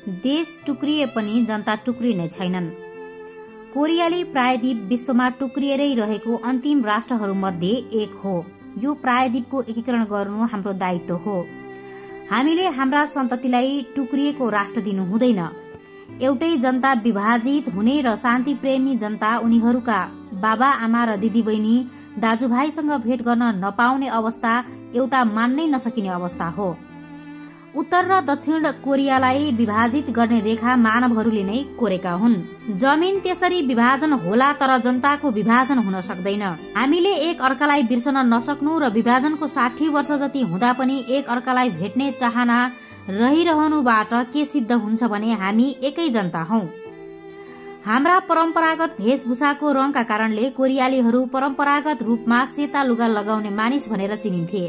देश टुक्रिए पनि जनता टुक्रिने छैनन्। कोरियाली प्रायद्वीप विश्वमा टुक्रिएरै रहेको अन्तिम राष्ट्रहरूमध्ये एक हो। यो प्रायद्वीपको एकीकरण गर्नु हाम्रो दायित्व हो। हामीले हाम्रा सन्ततिलाई टुक्रिएको राष्ट्र दिनु हुँदैन। एउटै जनता विभाजित हुने र शान्ति प्रेमी जनता उनीहरूका बाबा आमा र दिदीबहिनी दाजुभाइसँग भेट गर्न नपाउने अवस्था एउटा मान्नै नसकिने अवस्था हो। उत्तर र दक्षिण कोरियालाई विभाजित गर्ने रेखा मानवहरूले नै कोरेका हुन्। जमिन त्यसरी विभाजन होला तर जनताको विभाजन हुन सक्दैन। हामीले एक अर्कालाई बिर्सन नसक्नु र विभाजनको 60 वर्ष जति हुँदा पनि एक अर्कालाई भेट्ने चाहना रहिरहनुबाट के सिद्ध हुन्छ भने हामी एकै जनता हौं। हाम्रा परम्परागत वेशभूषाको रङका कारणले कोरियालीहरू परम्परागत रूपमा सेता लुगा लगाउने मानिस भनेर चिनिन्थे।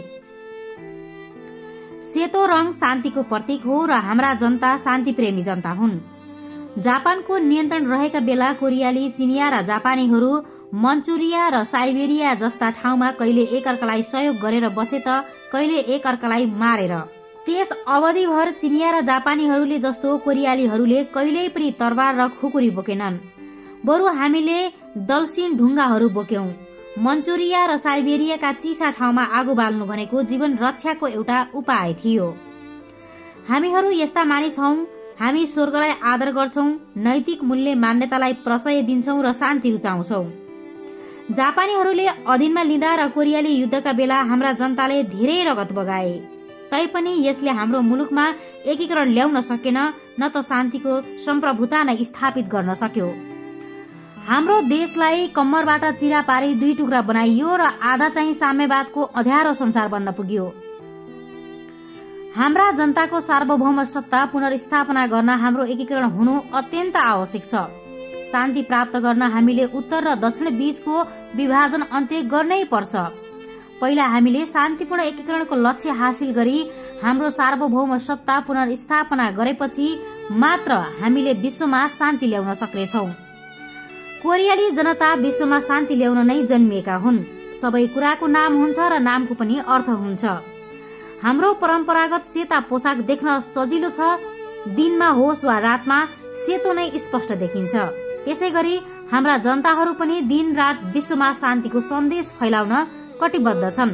सेतो रङ शान्तिको प्रतीक हो र हाम्रा जनता शान्तिप्रेमी जनता हुन्। जापानको नियन्त्रण रहेका बेला कोरियाली, चिनिया र जापानीहरू मन्चुरिया र साइबेरिया जस्ता ठाउँमा कहिले एकअर्कालाई सहयोग गरेर बसे त कहिले एकअर्कालाई मारेर। त्यस अवधिभर चिनिया र जापानीहरूले जस्तो कोरियालीहरूले कहिल्यै पनि तरबार र खुकुरी बोकेनन्। बरु हामीले दलसिन ढुङ्गाहरू बोक्यौं। मन्चुरिया र साइबेरियाका चिसा ठाउँमा आगो बाल्नु भनेको जीवन रक्षाको एउटा उपाय थियो। हामीहरू यस्ता मानिस हौं। हामी स्वर्गलाई आदर गर्छौं, नैतिक मूल्य मान्यतालाई प्रशय दिन्छौं र शान्ति रुचाउँछौं। जापानीहरूले अधीनमा लिँदा र कोरियाली युद्धका बेला हाम्रा जनताले धेरै रगत बगाए। तैपनि यसले हाम्रो मुलुकमा एकीकरण ल्याउन सकेन, न त शान्तिको सम्प्रभुता नै स्थापित गर्न सक्यो। हाम्रो देशलाई कम्मरबाट चिरा पारी 2 टुक्रा बनाइयो र आधा चाहिँ साम्यवादको अँध्यारो संसार बन्न पुग्यो। हाम्रा जनताको सार्वभौम सत्ता पुनर्स्थापना गर्न हाम्रो एकीकरण हुनु अत्यन्त आवश्यक छ। शान्ति प्राप्त गर्न हामीले उत्तर र दक्षिण बीचको विभाजन अन्त्य गर्नै पर्छ। पहिला हामीले शान्तिपूर्ण एकीकरणको लक्ष्य हासिल गरी हाम्रो सार्वभौम सत्ता पुनर्स्थापना गरेपछि मात्र हामीले विश्वमा शान्ति ल्याउन सक्नेछौं। कोरियाली जनता विश्वमा शान्ति ल्याउन नै जन्मिएका हुन्। सबै कुराको नाम हुन्छ र नामको पनि अर्थ हुन्छ। हाम्रो परम्परागत सेता पोसाक देख्न सजिलो छ। दिनमा होस् वा रातमा सेतो नै स्पष्ट देखिन्छ। त्यसैगरी हाम्रा जनताहरू पनि दिन रात विश्वमा शान्तिको सन्देश फैलाउन कटिबद्ध छन्।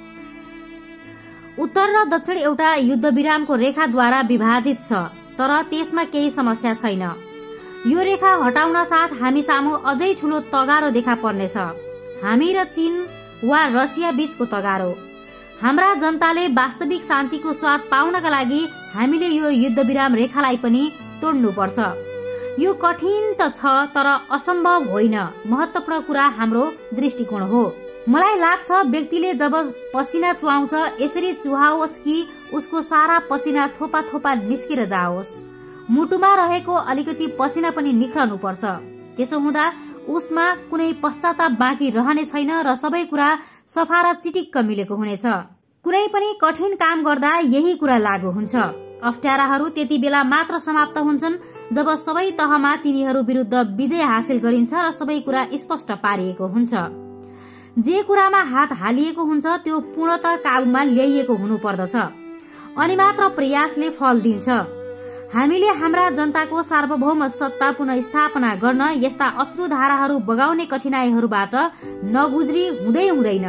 उत्तर र दक्षिण एउटा युद्ध विरामको रेखाद्वारा विभाजित छ, तर त्यसमा केही समस्या छैन। यो रेखा हटाउन साथ हामी सामु अझै ठूलो तगारो देखा पर्नेछ। हामी र चीन वा रसिया बीचको तगारो। हाम्रा जनताले वास्तविक शान्तिको स्वाद पाउनका लागि हामीले यो युद्ध विराम रेखालाई पनि तोड्नुपर्छ। यो कठिन त छ तर असम्भव होइन। महत्त्वपूर्ण कुरा हाम्रो दृष्टिकोण हो। मलाई लाग्छ व्यक्तिले जब पसिना चुहाउँछ यसरी चुहाओस् कि उसको सारा पसिना थोपा थोपा निस्केर जाओस्। मुटुमा रहेको अलिकति पसिना पनि निख्रनु पर्छ। त्यसो हुँदा उसमा कुनै पश्चाताप बाँकी रहने छैन र सबै कुरा सफा र चिटिक्क मिलेको हुनेछ। कुनै पनि कठिन काम गर्दा यही कुरा लागू हुन्छ। अप्ठ्याराहरू त्यति बेला मात्र समाप्त हुन्छन् जब सबै तहमा तिनीहरू विरुद्ध विजय हासिल गरिन्छ र सबै कुरा स्पष्ट पारिएको हुन्छ। जे कुरामा हात हालिएको हुन्छ त्यो पूर्णतः काबुमा ल्याइएको हुनुपर्दछ, अनि मात्र प्रयासले फल दिन्छ। हामीले हाम्रा जनताको सार्वभौम सत्ता पुनर्स्थापना गर्न यस्ता अश्रुधाराहरू बगाउने कठिनाइहरूबाट नगुज्री हुँदैन।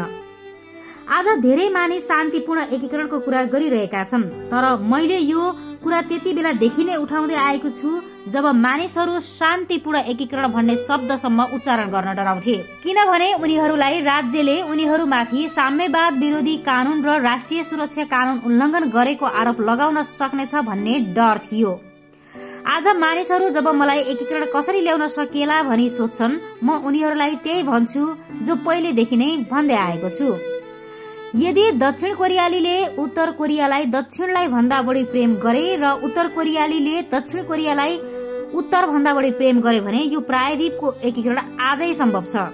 आज धेरै मानिस शान्तिपूर्ण एकीकरणको कुरा गरिरहेका छन्, तर मैले यो कुरा त्यति बेलादेखि नै उठाउँदै आएको छु जब मानिसहरू शान्तिपूर्ण एकीकरण भन्ने शब्दसम्म उच्चारण गर्न डराउँथे। किनभने उनीहरूलाई राज्यले उनीहरूमाथि साम्यवाद विरोधी कानून र राष्ट्रिय सुरक्षा कानून उल्लङ्घन गरेको आरोप लगाउन सक्नेछ भन्ने डर थियो। आज मानिसहरू जब मलाई एकीकरण कसरी ल्याउन सकिएला भनी सोध्छन्, म उनीहरूलाई त्यही भन्छु जो पहिलेदेखि नै भन्दै आएको छु। यदि दक्षिण कोरियालीले उत्तर कोरियालाई दक्षिणलाई भन्दा बढी प्रेम गरे र उत्तर कोरियालीले दक्षिण कोरियालाई उत्तर भन्दा बढी प्रेम गरे भने यो प्रायद्वीपको एकीकरण आजै सम्भव छ।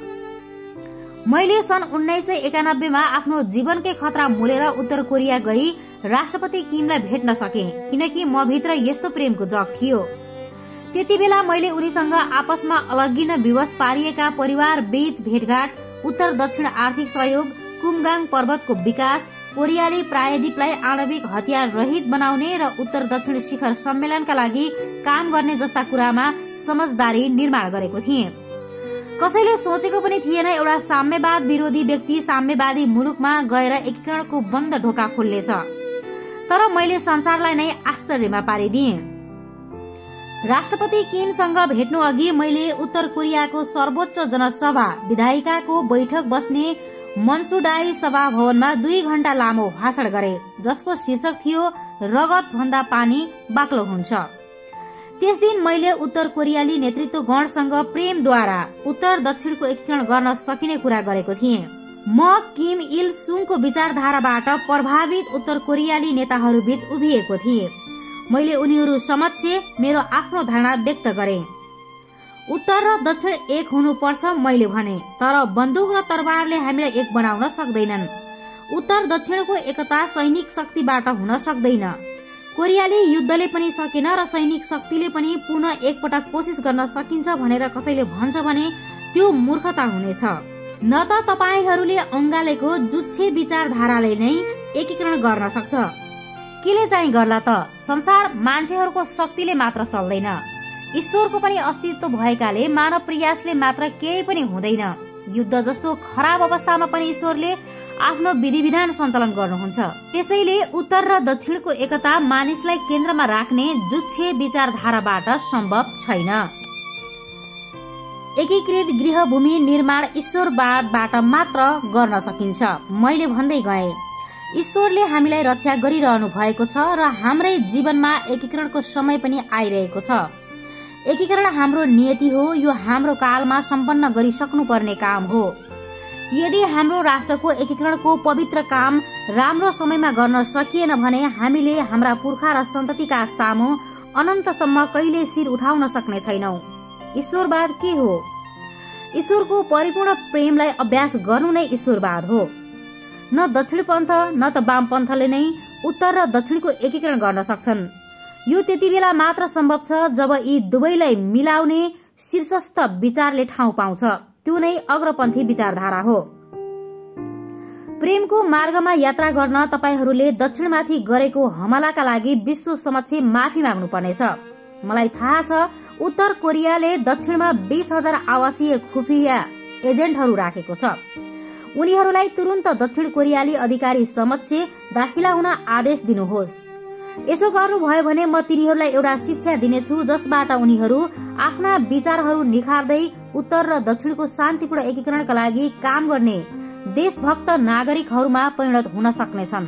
मैले सन् 1991 मा आफ्नो जीवनकै खतरा मोलेर उत्तर कोरिया गई राष्ट्रपति किमलाई भेट्न सके, किनकि म भित्र यस्तो प्रेमको जग थियो। त्यति बेला मैले उनीसँग आपसमा अलग्गिन विवश पारिएका परिवार बीच भेटघाट, उत्तर दक्षिण आर्थिक सहयोग, कुमगाङ पर्वतको विकास, कोरियाले प्रायद्वीपलाई आणविक हतियार रहित बनाउने र उत्तर दक्षिण शिखर सम्मेलनका लागि काम गर्ने जस्ता कुरामा समझदारी निर्माण गरेको थिए। कसैले सोचेको पनि थिएन एउटा साम्यवाद विरोधी व्यक्ति साम्यवादी मुलुकमा गएर एकीकरणको बन्द ढोका खोल्नेछ। तर मैले संसारलाई नै आश्चर्यमा पारिदिए। राष्ट्रपति किमसँग भेट्नु अघि मैले उत्तर कोरियाको सर्वोच्च जनसभा विधायिकाको बैठक बस्ने मनसुडाई सभा भवनमा 2 घण्टा लामो भाषण गरे, जसको शीर्षक थियो रगत भन्दा पानी बाक्लो हुन्छ। त्यस दिन मैले उत्तर कोरियाली नेतृत्व गणसँग प्रेमद्वारा उत्तर दक्षिणको एकीकरण गर्न सकिने कुरा गरेको थिएँ। म किम इल सुङको विचारधाराबाट प्रभावित उत्तर कोरियाली नेताहरू बीच उभिएको थिएँ। मैले उनीहरू समक्ष मेरो आफ्नो धारणा व्यक्त गरे। उत्तर र दक्षिण एक हुनुपर्छ मैले भने, तर बन्दुक र तरबारले हामीलाई एक बनाउन सक्दैनन्। उत्तर दक्षिणको एकता सैनिक शक्तिबाट हुन सक्दैन। कोरियाली युद्धले पनि सकेन र सैनिक शक्तिले पनि पुनः एकपटक कोसिस गर्न सकिन्छ भनेर कसैले भन्छ भने त्यो मूर्खता हुनेछ। न त तपाईहरूले अंगालेको जुच्छे विचारधाराले नै एकीकरण गर्न सक्छ। केले चाहिँ गर्ला त? संसार मान्छेहरूको शक्तिले मात्र चल्दैन, ईश्वरको पनि अस्तित्व भएकाले मानव प्रयासले मात्र केही पनि हुँदैन। युद्ध जस्तो खराब अवस्थामा पनि ईश्वरले आफ्नो विधि विधान सञ्चालन गर्नुहुन्छ। त्यसैले उत्तर र दक्षिणको एकता मानिसलाई केन्द्रमा राख्ने जुच्छे विचारधाराबाट सम्भव छैन। एकीकृत गृहभूमि निर्माण ईश्वरवादबाट मात्र गर्न सकिन्छ। मैले भन्दै गएँ, ईश्वरले हामीलाई रक्षा गरिरहनु भएको छ र हाम्रै जीवनमा एकीकरणको समय पनि आइरहेको छ। एकीकरण हाम्रो नियति हो, यो हाम्रो कालमा सम्पन्न गरिसक्नु पर्ने काम हो। यदि हाम्रो राष्ट्रको एकीकरणको पवित्र काम राम्रो समयमा गर्न सकिएन भने हामीले हाम्रा पुर्खा र सन्ततिका सामु अनन्तसम्म कहिले शिर उठाउन सक्ने छैनौं। ईश्वरवाद के हो? ईश्वरको परिपूर्ण प्रेमलाई अभ्यास गर्नु नै ईश्वरवाद हो। न दक्षिण पन्थ न त वाम पन्थले नै उत्तर र दक्षिणको एकीकरण गर्न सक्छन्। यो त्यति बेला मात्र सम्भव छ जब यी दुवैलाई मिलाउने शीर्षस्थ विचारले ठाउँ पाउँछ। त्यो नै अग्रपन्थी विचारधारा हो। प्रेमको मार्गमा यात्रा गर्न तपाईहरूले दक्षिणमाथि गरेको हमलाका लागि विश्व समक्ष माफी माग्नु पर्नेछ। मलाई थाहा छ उत्तर कोरियाले दक्षिणमा 20,000 आवासीय खुफिया एजेन्टहरू राखेको छ। उनीहरूलाई तुरुन्त दक्षिण कोरियाली अधिकारी समक्ष दाखिला हुन आदेश दिनुहोस्। यसो गर्नुभयो भने म तिनीहरूलाई एउटा शिक्षा दिनेछु जसबाट उनीहरू आफ्ना विचारहरू निखार्दै उत्तर र दक्षिणको शान्तिपूर्ण एकीकरणका लागि काम गर्ने देशभक्त नागरिकहरूमा परिणत हुन सक्नेछन्।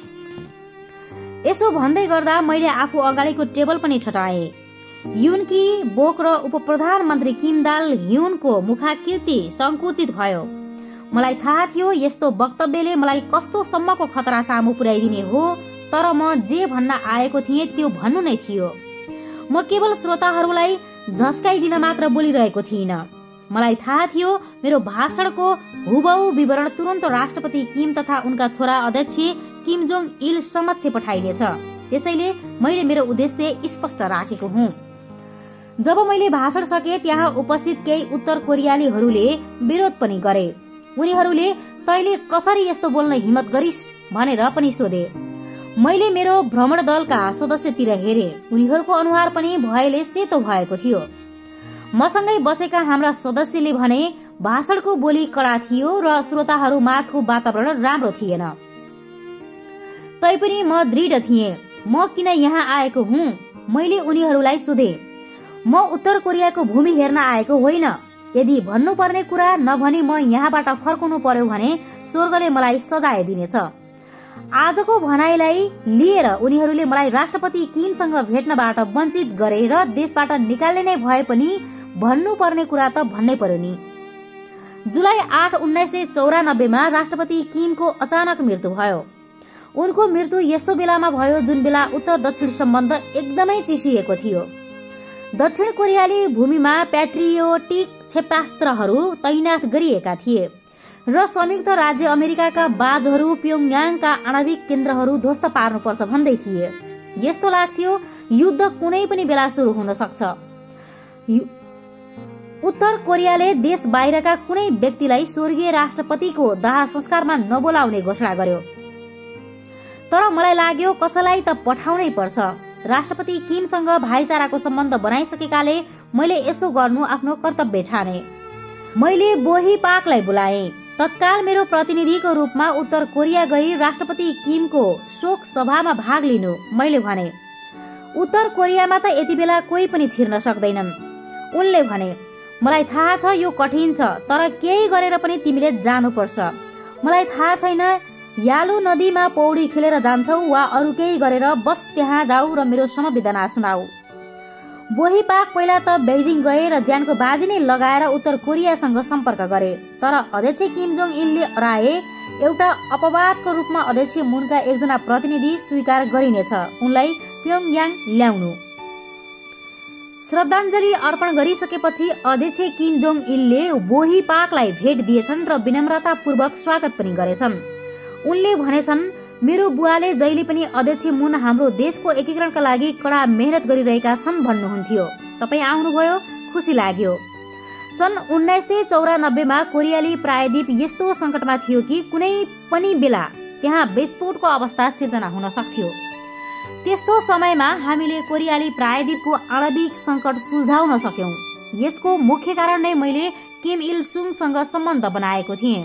यसो भन्दै गर्दा मैले आफू अगाडिको टेबल पनि ठटाए। युनकी बोक र उपप्रधानमन्त्री किम दाल ह्युनको मुखाकृति संकुचित भयो। मलाई थाहा थियो यस्तो वक्तव्यले मलाई कस्तो सम्मको खतरा सामु पुर्याइदिने हो, तर म जे भन्न आएको थिएँ त्यो भन्नु नै थियो। म केवल श्रोताहरूलाई झस्काइदिन मात्र बोलिरहेको थिइनँ। मलाई थाहा थियो मेरो भाषणको हुबहु विवरण तुरन्त राष्ट्रपति किम तथा उनका छोरा अध्यक्ष किम जोङ इल समक्ष पठाइनेछ। त्यसैले मैले मेरो उद्देश्य स्पष्ट राखेको हुँ। जब मैले भाषण सके त्यहाँ उपस्थित केही उत्तर कोरियालीहरूले विरोध पनि गरे। उनीहरूले तैले कसरी यस्तो बोल्न हिम्मत गरिस् भनेर पनि सोधे। मैले मेरो भ्रमण दलका सदस्यतिर हेरे। उनीहरूको अनुहार पनि भयले सेतो भएको थियो। मसँगै बसेका हाम्रा सदस्यले भने भाषणको बोली कडा थियो र श्रोताहरू माझको वातावरण राम्रो थिएन। तैपनि म दृढ थिएँ। म किन यहाँ आएको हुँ? मैले उनीहरूलाई सोधे। म उत्तर कोरियाको भूमि हेर्न आएको होइन। यदि भन्नुपर्ने कुरा नभनी म यहाँबाट फर्कनु पर्यो भने स्वर्गले मलाई सजाय दिनेछ। आजको भनाइलाई लिएर उनीहरूले मलाई राष्ट्रपति किमसँग भेट्नबाट वञ्चित गरे र देशबाट निकाल्ने नै भए पनि भन्नुपर्ने कुरा त भन्नै पर्यो नि। जुलाई 8, 1994 मा राष्ट्रपति किमको अचानक मृत्यु भयो। उनको मृत्यु यस्तो बेलामा भयो जुन बेला उत्तर दक्षिण सम्बन्ध एकदमै चिसिएको थियो। दक्षिण कोरियाली भूमिमा प्याट्रियोटिक क्षेपास्त्रहरू तैनात गरिएका थिए र संयुक्त राज्य अमेरिकाका बाजहरू प्योङयाङका आणविक केन्द्रहरू ध्वस्त पार्नुपर्छ भन्दै थिए। यस्तो लाग्थ्यो युद्ध कुनै पनि बेला सुरु हुन सक्छ। उत्तर कोरियाले देश बाहिरका कुनै व्यक्तिलाई स्वर्गीय राष्ट्रपतिको दाह संस्कारमा नबोलाउने घोषणा गर्यो। तर मलाई लाग्यो कसैलाई त पठाउनै पर्छ। राष्ट्रपति किमसँग भाइचाराको सम्बन्ध बनाइसकेकाले मैले यसो गर्नु आफ्नो कर्तव्य ठाने। मैले बोही पाकलाई बोलाएँ। तत्काल मेरो प्रतिनिधिको रूपमा उत्तर कोरिया गई राष्ट्रपति किमको शोक सभामा भाग लिनु मैले भने। उत्तर कोरियामा त यति बेला कोही पनि छिर्न सक्दैनन्। उनले भने, मलाई थाहा छ यो कठिन छ, तर केही गरेर पनि तिमीले जानुपर्छ। मलाई थाहा छैन यालु नदीमा पौडी खेलेर जान्छौ वा अरू केही गरेर बस त्यहाँ जाऊ र मेरो समवेदना सुनाऊ। बोही पाक पहिला त बेजिङ गए र ज्यानको बाजी नै लगाएर उत्तर कोरियासँग सम्पर्क गरे। तर अध्यक्ष किम जोङ इलले अराए एउटा अपवादको रूपमा अध्यक्ष मुनका एकजना प्रतिनिधि स्वीकार गरिनेछ उनलाई प्योङयाङ ल्याउनु। श्रद्धाञ्जली अर्पण गरिसकेपछि अध्यक्ष किम जोङ इलले बोही पाकलाई भेट दिएछन् र विनम्रतापूर्वक स्वागत पनि गरेछन्। उनले भनेछन्, मेरो बुवाले जहिले पनि अध्यक्ष मुन हाम्रो देशको एकीकरणका लागि कडा मेहनत गरिरहेका छन् भन्नुहुन्थ्यो। तपाईँ आउनुभयो, खुसी लाग्यो। सन् 1994 मा कोरियाली प्रायद्वीप यस्तो संकटमा थियो कि कुनै पनि बेला त्यहाँ विस्फोटको अवस्था सिर्जना हुन सक्थ्यो। त्यस्तो समयमा हामीले कोरियाली प्रायद्वीपको आणविक संकट सुल्झाउन सक्यौं। यसको मुख्य कारण नै मैले किम इल सुङसँग सम्बन्ध बनाएको थिएँ।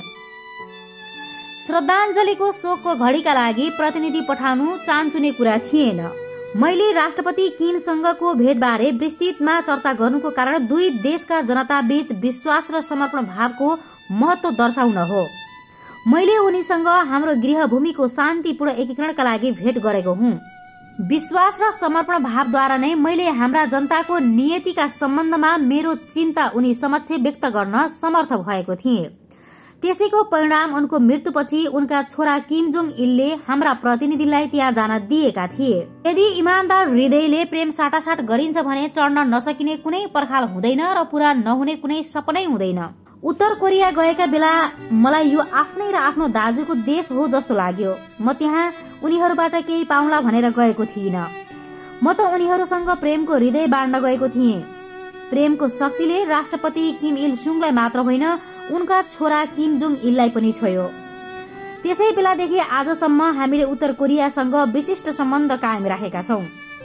श्रद्धाञ्जलीको शोकको घडीका लागि प्रतिनिधि पठाउनु चान्चुने कुरा थिएन। मैले राष्ट्रपति किमसँगको भेटबारे विस्तृतमा चर्चा गर्नुको कारण दुई देशका जनता बीच विश्वास र समर्पण भावको महत्व दर्शाउन हो। मैले उनीसँग हाम्रो गृहभूमिको शान्तिपूर्ण एकीकरणका लागि भेट गरेको हुँ। विश्वास र समर्पण भावद्वारा नै मैले हाम्रा जनताको नियतिका सम्बन्धमा मेरो चिन्ता उनी समक्ष व्यक्त गर्न समर्थ भएको थिएँ। त्यसैको परिणाम उनको मृत्युपछि उनका छोरा किम जोङ इलले हाम्रा प्रतिनिधिलाई त्यहाँ जान दिएका थिए। यदि इमानदार हृदयले प्रेम साटासाट गरिन्छ भने चढ्न नसकिने कुनै पर्खाल हुँदैन र पूरा नहुने कुनै सपनै हुँदैन। उत्तर कोरिया गएका बेला मलाई यो आफ्नै र आफ्नो दाजुको देश हो जस्तो लाग्यो। म त्यहाँ उनीहरूबाट केही पाउला भनेर गएको थिइनँ। म त उनीहरूसँग प्रेमको हृदय बाँड्न गएको थिएँ। प्रेमको शक्तिले राष्ट्रपति किम इल सुङलाई मात्र होइन, उनका छोरा किम जोङ इललाई पनि छोयो। त्यसै बेलादेखि आजसम्म हामीले उत्तर कोरियासँग विशिष्ट सम्बन्ध कायम राखेका छौं।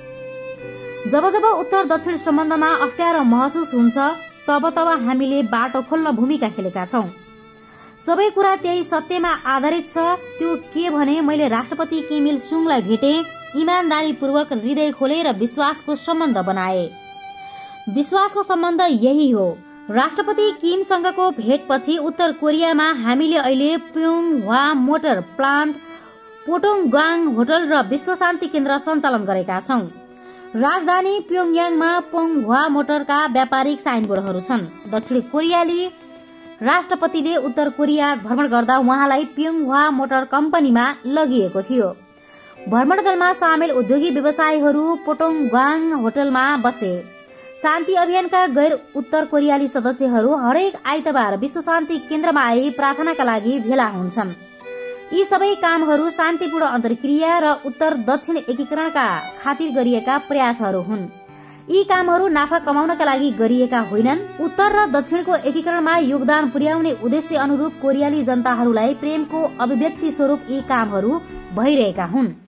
जब जब उत्तर दक्षिण सम्बन्धमा अप्ठ्यारो महसुस हुन्छ तब तब हामीले बाटो खोल्न भूमिका खेलेका छौं। सबै कुरा त्यही सत्यमा आधारित छ। त्यो के भने मैले राष्ट्रपति किम इल सुङलाई भेटे, इमानदारीपूर्वक हृदय खोले र विश्वासको सम्बन्ध बनाए। विश्वासको सम्बन्ध यही हो। राष्ट्रपति किमसँगको भेटपछि उत्तर कोरियामा हामीले अहिले Pyonghwa motor plant, Pothonggang hotel र विश्व शान्ति केन्द्र सञ्चालन गरेका छौं। राजधानी प्योङयाङमा पोङह्वा मोटरका व्यापारिक साइनबोर्डहरू छन्। दक्षिण कोरियाली राष्ट्रपतिले उत्तर कोरिया भ्रमण गर्दा उहाँलाई प्योङह्वा मोटर कम्पनीमा लगिएको थियो। भ्रमण दलमा सामेल उद्योगी व्यवसायीहरू पोटोङगाङ होटलमा बसे। शान्ति अभियानका गैर उत्तर कोरियाली सदस्यहरू हरेक आइतबार विश्व शान्ति केन्द्रमा आई प्रार्थनाका लागि भेला हुन्छन्। यी सबै कामहरू शान्तिपूर्ण अन्तर्क्रिया र उत्तर दक्षिण एकीकरणका खातिर गरिएका प्रयासहरू हुन्। यी कामहरू नाफा कमाउनका लागि गरिएका होइनन्। उत्तर र दक्षिणको एकीकरणमा योगदान पुर्याउने उद्देश्य अनुरूप कोरियाली जनताहरूलाई प्रेमको अभिव्यक्ति स्वरूप यी कामहरू भइरहेका हुन्।